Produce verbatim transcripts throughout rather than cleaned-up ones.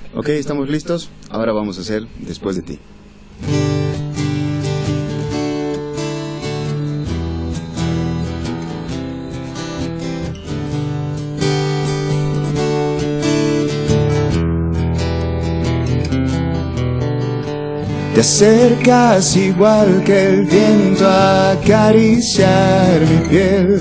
Ok, estamos listos. Ahora vamos a hacer Después de ti. Te acercas igual que el viento a acariciar mi piel.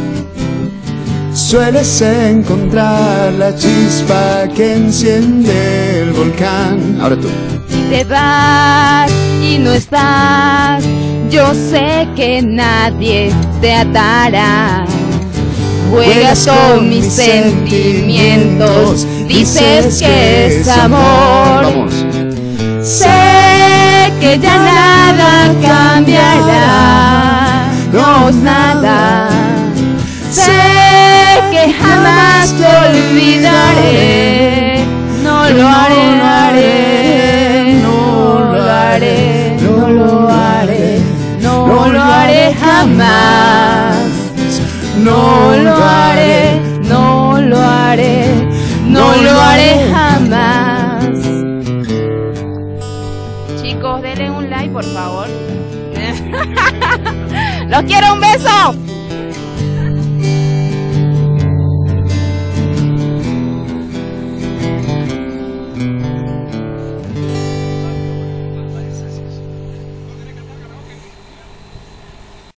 Sueles encontrar la chispa que enciende el volcán. Ahora tú. Si te vas y no estás, yo sé que nadie te atará. Juegas con mis sentimientos, dices que es amor. Vamos. Sé que ya nada cambiará, no es nada. Sé que jamás te olvidaré, no lo haré, no lo haré, no lo haré, no lo haré jamás. No lo haré, no lo haré, no lo haré jamás. Chicos, denle un like, por favor. ¡Los quiero! ¡Un beso!